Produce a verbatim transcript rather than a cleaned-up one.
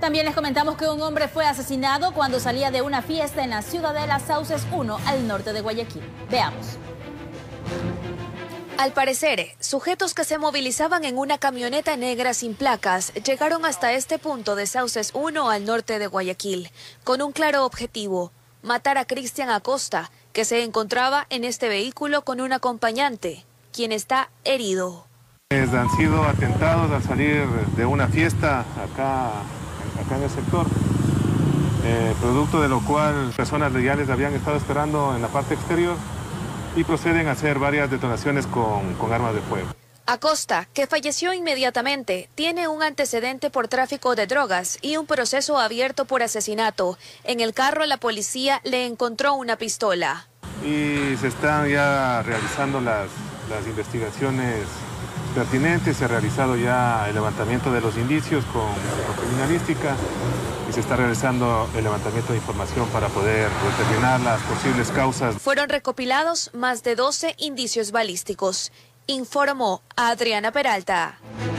También les comentamos que un hombre fue asesinado cuando salía de una fiesta en la Ciudadela Sauces uno, al norte de Guayaquil. Veamos. Al parecer, sujetos que se movilizaban en una camioneta negra sin placas llegaron hasta este punto de Sauces uno, al norte de Guayaquil, con un claro objetivo: matar a Cristian Acosta, que se encontraba en este vehículo con un acompañante, quien está herido. Han sido atentados al salir de una fiesta acá, acá en el sector, eh, producto de lo cual personas legales habían estado esperando en la parte exterior y proceden a hacer varias detonaciones con, con armas de fuego. Acosta, que falleció inmediatamente, tiene un antecedente por tráfico de drogas y un proceso abierto por asesinato. En el carro la policía le encontró una pistola. Y se están ya realizando las, las investigaciones pertinentes, se ha realizado ya el levantamiento de los indicios con, con criminalística y se está realizando el levantamiento de información para poder determinar las posibles causas. Fueron recopilados más de doce indicios balísticos, informó Adriana Peralta.